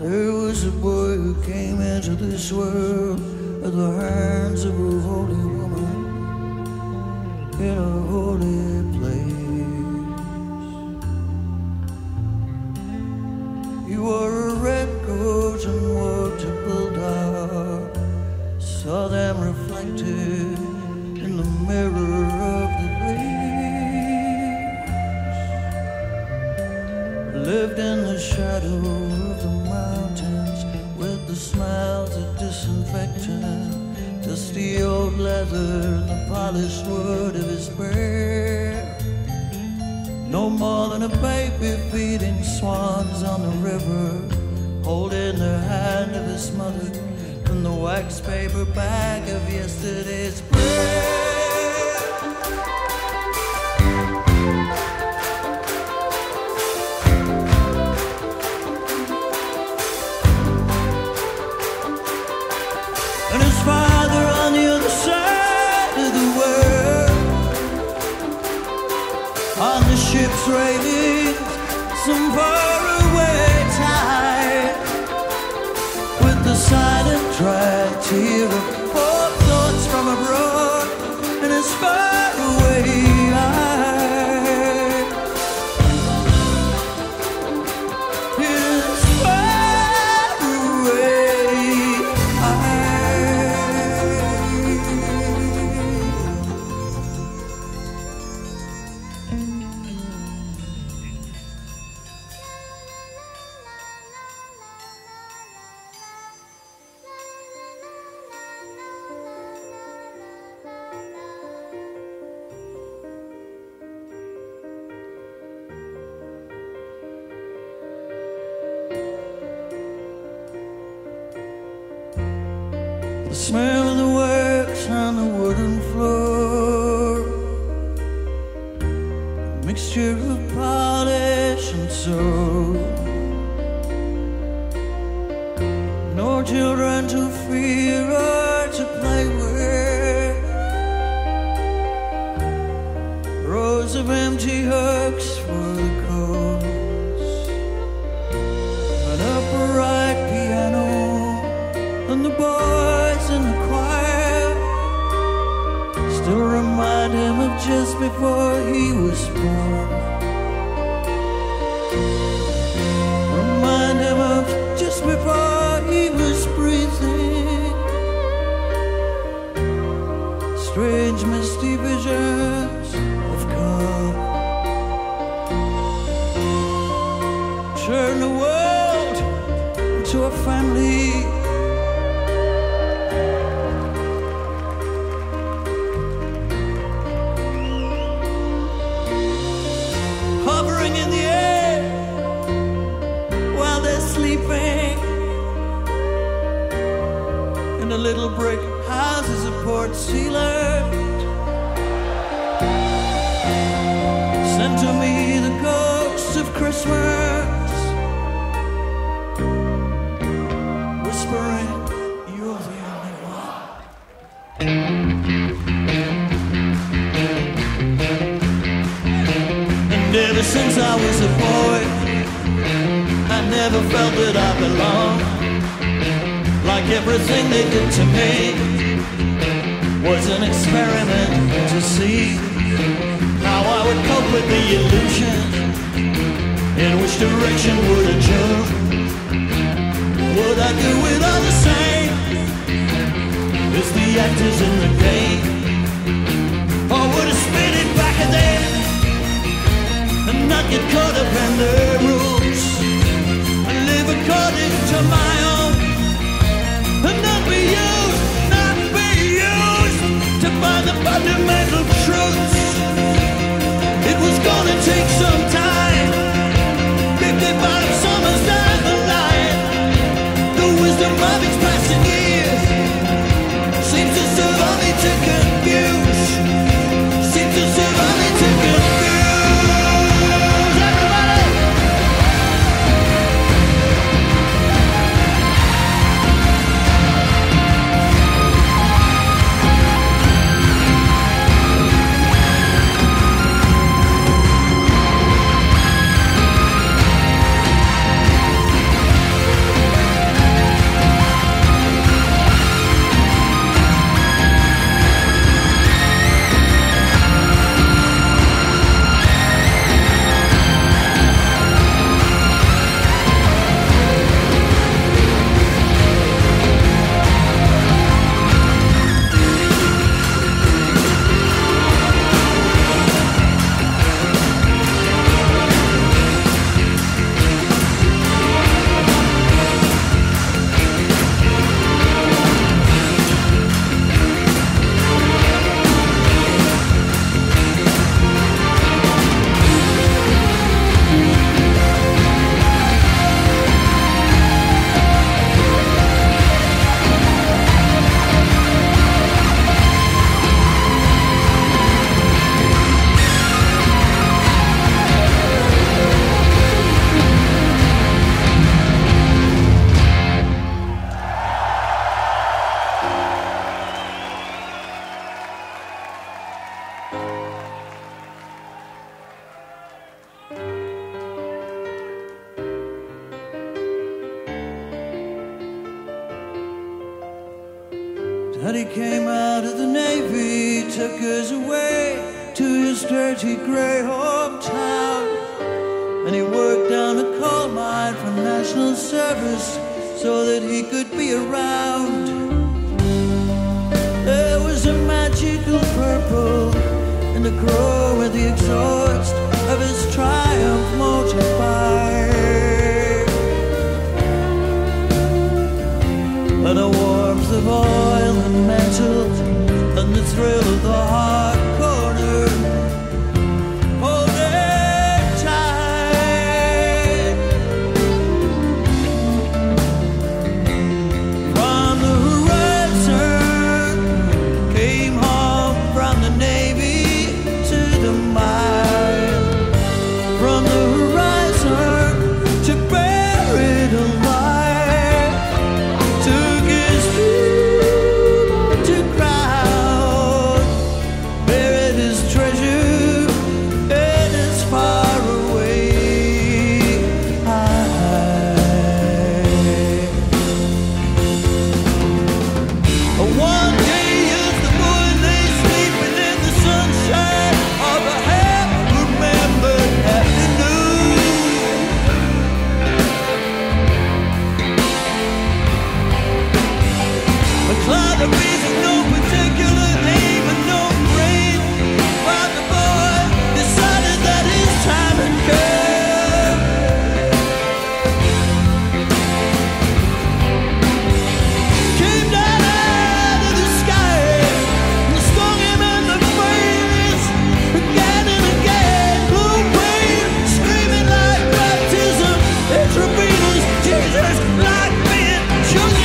There was a boy who came into this world at the hands of a holy woman in a holy place. He wore a red coat and walked a bulldog, saw them reflected in the mirror of the lakes. Lived in the shadow of the mountains with the smells of disinfectant, dusty old leather and the polished wood of his bear. No more than a baby feeding swans on the river, holding the hand of his mother from the wax paper bag of yesterday's bread. And his father on the other side of the world, on the ship's railings, some faraway tide, with the silent dry tear of poor thoughts from abroad and his faraway eyes. His faraway the smell of the wax on the wooden floor, a mixture of polish and soap. No children to fear or to play with, rows of empty hooks for the coats, an upright piano, and the boys in the choir still remind him of just before he was born. Remind him of just before he was breathing. Strange misty visions of God turn the world into a family. Hovering in the air while they're sleeping in the little brick houses of Port Sealand. Send to me the ghosts of Christmas, whispering, you're the only one. And ever since I was a boy, I never felt that I belonged. Like everything they did to me was an experiment to see how I would cope with the illusion, in which direction would I jump. Would I do it all the same as the actors in the game, or would I spin it back at them and not get caught up in their rules and live according to my own, and not be used to find the fundamental truths. It was gonna take some time, 55 summers down the line. The wisdom of its passing years seems to serve only to confuse, seems to serve only to confuse everybody. And he came out of the Navy, took us away to his dirty grey hometown. And he worked down a coal mine for national service so that he could be around. There was a magical purple in the glow of the exhaust of his Triumph motorbike, and the warmth of oil and metal and the thrill of the hard corner. Hold it tight. From the horizon came home from the Navy to the mine. From the horizon to buried alive, took his dream to ground, buried his treasure in his faraway eye. One day as the boy lay sleeping in the sunshine of a half-remembered afternoon, a cloud of breeze with no particular name and no brain, while the boy decided that his time had come. Came down out of the sky and stung him in the face again and again. Blue brain screaming like baptism, intravenous Jesus like being young.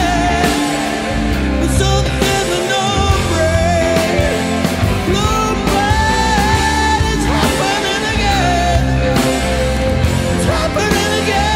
So there's no brain. Blue brain, it's happening again. It's happening again.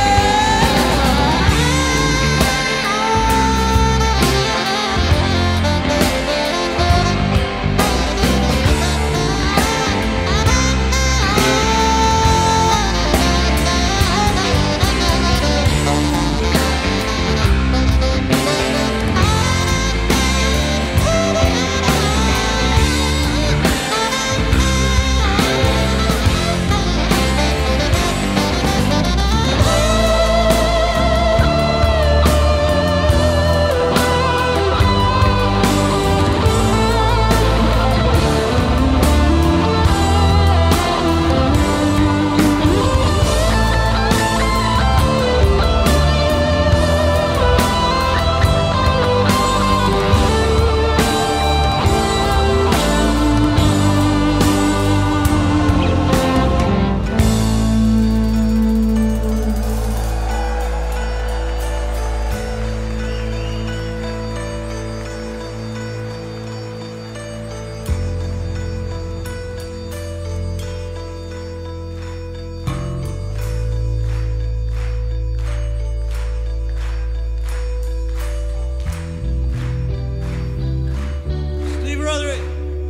Steve Roderick.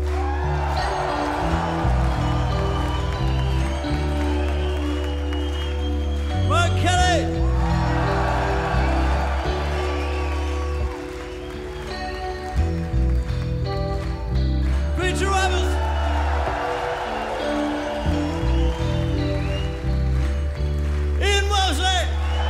Mark Kelly. Preacher Roberts. Ian Mosley.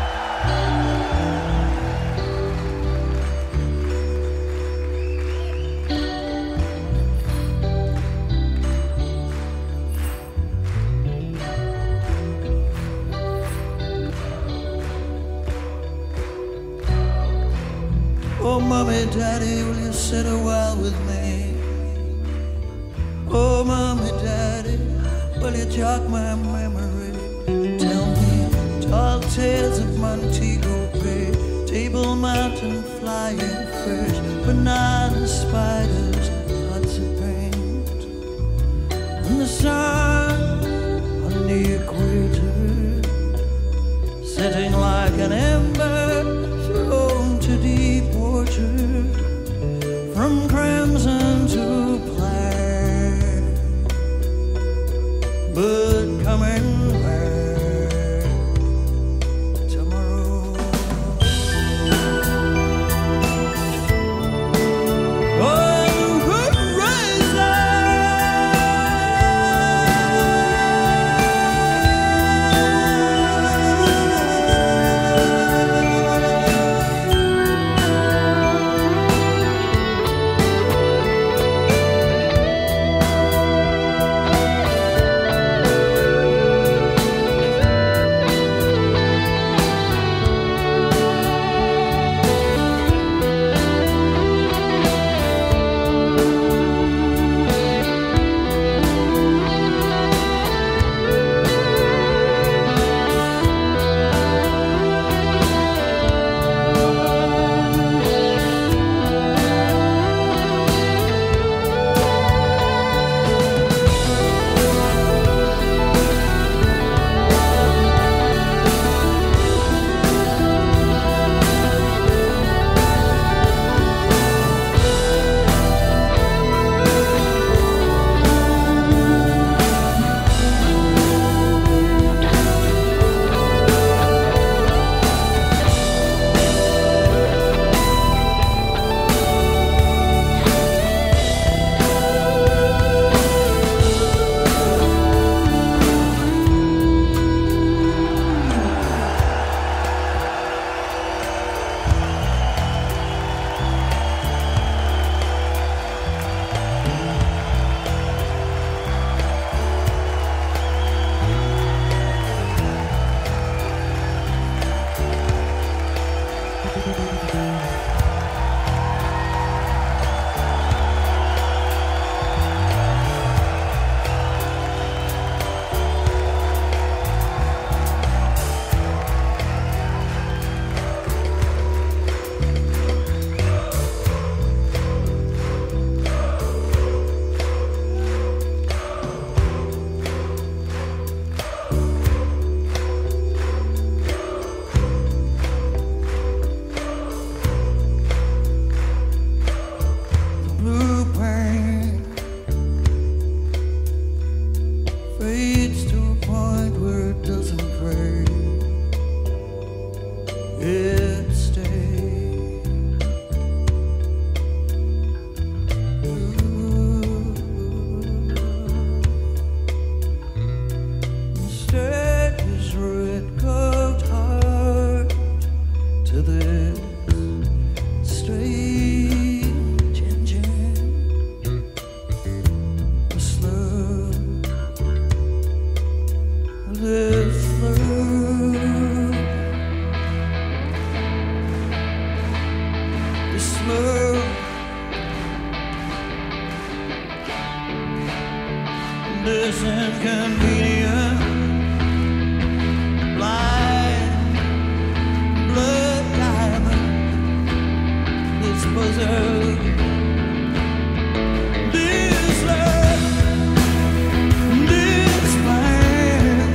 Oh, mommy, daddy, will you sit a while with me? Oh, mommy, daddy, will you jog my memory? Tell me tall tales of Montego Bay, Table Mountain, flying fish, banana spiders, lots of paint, and the sun on the equator, sitting like an ember thrown to deep water, from crimson to black, but coming back tomorrow. Fades to a point where it doesn't fade, it stays. Instead, his red carved heart to this strange engine, a slur. This love, this love, this inconvenient, blind, blood diamond, this puzzle, this love, this blind.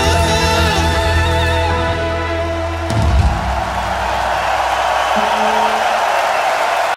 Thank you.